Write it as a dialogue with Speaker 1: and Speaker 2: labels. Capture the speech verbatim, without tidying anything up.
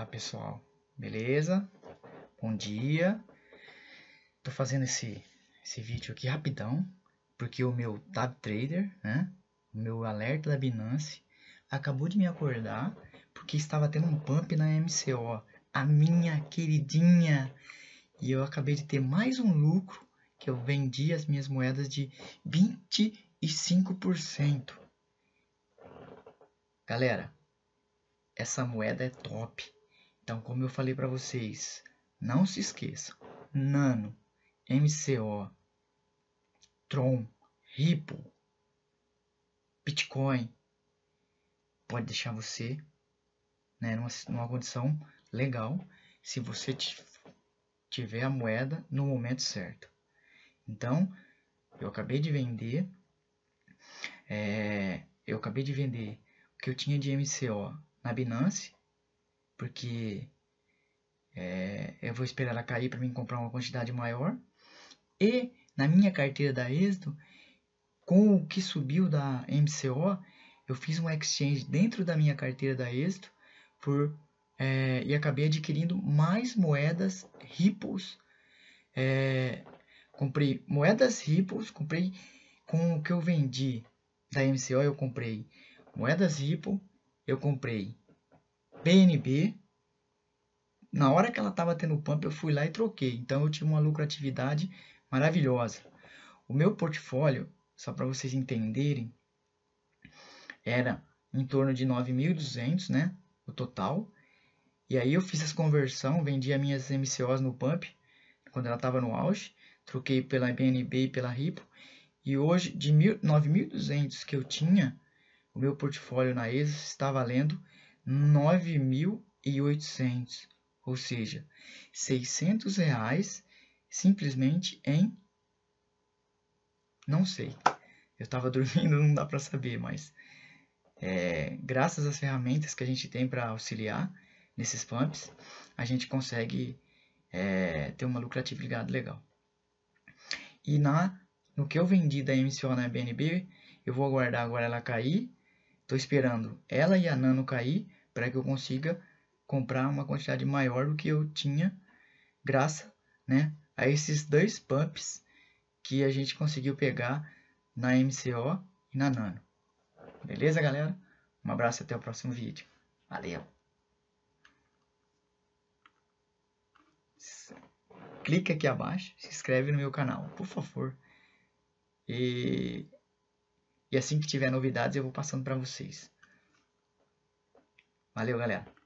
Speaker 1: pessoal, beleza? Bom dia. Tô fazendo esse, esse vídeo aqui rapidão, porque o meu Tab Trader, né? O meu alerta da Binance acabou de me acordar porque estava tendo um pump na M C O, a minha queridinha, e eu acabei de ter mais um lucro que eu vendi as minhas moedas de vinte e cinco por cento. Galera, essa moeda é top. Então, como eu falei para vocês, não se esqueçam. Nano, M C O, Tron, Ripple, Bitcoin, pode deixar você, né, numa, numa condição legal se você tiver a moeda no momento certo. Então, eu acabei de vender, é, eu acabei de vender o que eu tinha de M C O na Binance, porque é, eu vou esperar ela cair para mim comprar uma quantidade maior. E na minha carteira da Êxito, com o que subiu da M C O, eu fiz um exchange dentro da minha carteira da Êxito por, é, e acabei adquirindo mais moedas Ripples. É, comprei moedas Ripples, comprei com o que eu vendi da M C O, eu comprei moedas Ripple, eu comprei B N B. Na hora que ela estava tendo pump, eu fui lá e troquei. Então eu tive uma lucratividade maravilhosa. O meu portfólio, só para vocês entenderem, era em torno de nove mil e duzentos, né, o total. E aí eu fiz essa conversão, vendi as minhas M C Os no pump, quando ela estava no auge, troquei pela B N B e pela Ripple. E hoje, de nove mil e duzentos que eu tinha, o meu portfólio na E S O está valendo nove mil e oitocentos. Ou seja, seiscentos reais simplesmente em... não sei. Eu estava dormindo, não dá para saber, mas é, graças às ferramentas que a gente tem para auxiliar nesses pumps, a gente consegue é, ter uma lucratividade legal. E na, no que eu vendi da M C O na B N B, eu vou aguardar agora ela cair. Estou esperando ela e a Nano cair para que eu consiga comprar uma quantidade maior do que eu tinha, graças, né, a esses dois pumps que a gente conseguiu pegar na M C O e na Nano. Beleza, galera? Um abraço e até o próximo vídeo. Valeu! Clica aqui abaixo, se inscreve no meu canal, por favor. E, e assim que tiver novidades eu vou passando para vocês. Valeu, galera!